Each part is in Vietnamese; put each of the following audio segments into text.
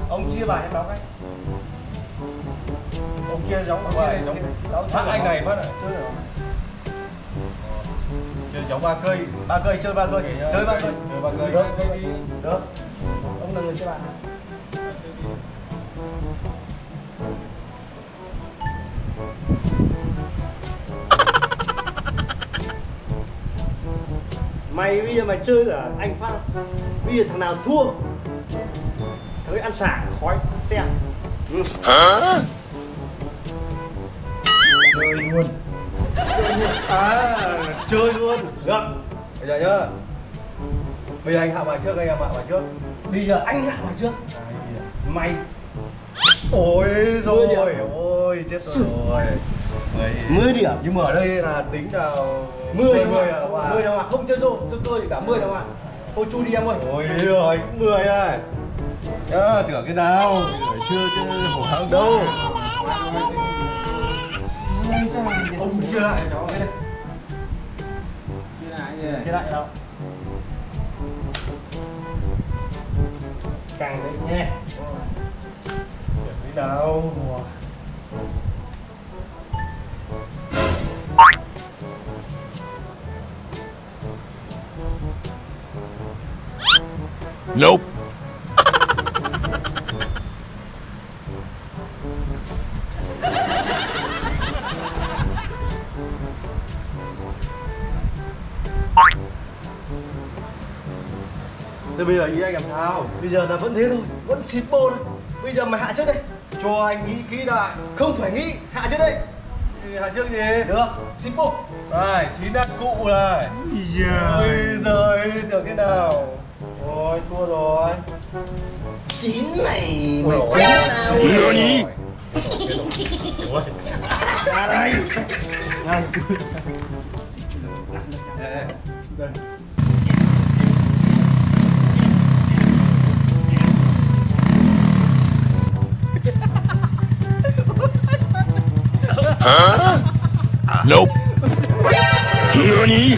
Ông chia bài em đóng cách. Ông kia giống bài giống phát anh này phát này. Chơi được. Chơi giống 3 cây. 3 cây chơi 3 cây. Chơi 3 cây. Chơi 3 cây. Được. Ông là người chia bài. Mày bây giờ mày chơi cả anh Phát. Bây giờ thằng nào thua thằng ấy ăn xả khói xe. Hả? Chơi luôn. À, chơi luôn. Được. Bây giờ nhá. Bây giờ anh hạ bài trước, anh hạ bài trước. Bây giờ anh hạ bài trước. Mày. Ôi rồi, ôi chết rồi. 10 điểm. Nhưng mà ở đây là tính nào 10 10 à? 10 đâu ạ? Không chơi rô, chơi cơ gì cả 10 đâu ạ? Thôi chui đi em ơi. Ôi rồi, 10 này. Nhá, tưởng cái nào? Chưa hổ thắng đâu. Ông chia lại cho cái đây. Chia lại đâu? Càng đấy nhé. Cái nào? Nope. Thế bây giờ ý anh làm sao? Bây giờ là vẫn thế thôi, vẫn xịt bô thôi. Bây giờ mày hạ trước đây. Cho anh nghĩ kỹ đã. Không phải nghĩ, hạ trước đây. Hạ trước gì? Được, xịt bô. Đây, 9 đắt cụ này. Ôi giời, tưởng cái nào? Ôi, thua rồi. 9 này, Ôi 19 nào? Nani? Ôi. Ra đây. Này. Đây. Huh? Nope. Nani?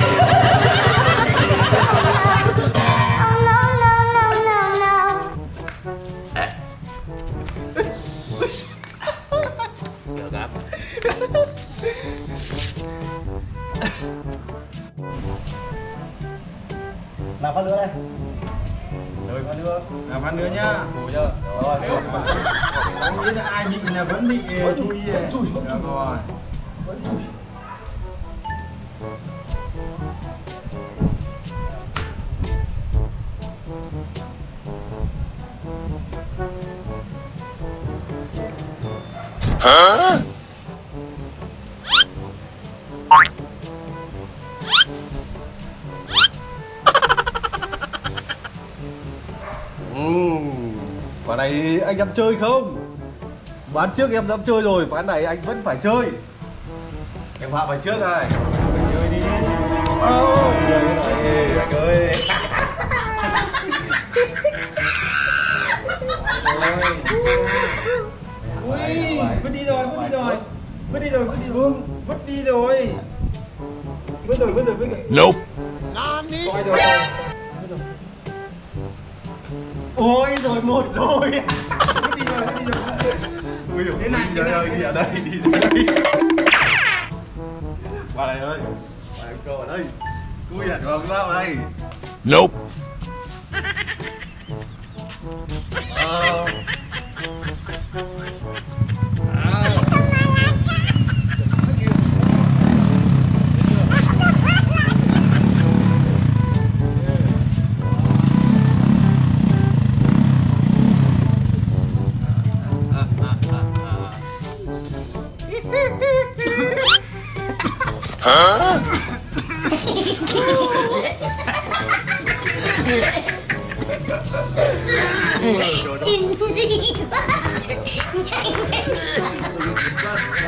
Được lắm. Làm phát nữa đây. Rồi phát nữa. Làm ăn nữa nhá. Đủ chưa? Rồi, được. Anh nghĩ là ai bị là vẫn bị chui. Được rồi. Vẫn chui. Hả? Ván này anh dám chơi không? Ván trước em dám chơi rồi, ván này anh vẫn phải chơi. Em hạ bài trước này. Chơi đi. Ôi giời ơi, anh ơi. Ui, vứt đi rồi, vứt đi rồi. Vứt đi rồi, vứt đi rồi. Vứt đi rồi. Vứt rồi, vứt rồi, vứt rồi. Nope. Coi rồi. Ôi rồi, một rồi. Vứt đi rồi, vứt đi rồi. Ui Thế này, đi thế đây, này. đi ở đây, đi đây. Vào đây ơi. Vào em cho ở đây. Ui hẳn vào cái bao đây. Nope. Hả? Kinh dị quá.